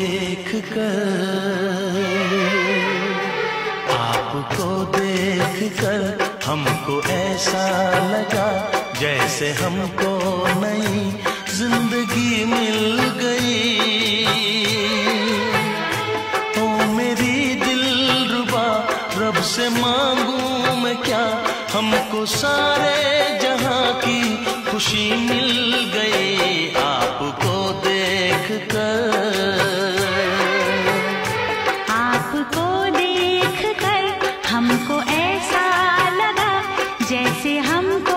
देख कर, आपको देख कर हमको ऐसा लगा जैसे हमको नई जिंदगी मिल गई। ओ मेरी दिलरुबा, रब से मांगू मैं क्या, हमको सारे जहां की खुशी मिल गई आपको देख कर। आपको देख कर हमको ऐसा लगा जैसे हमको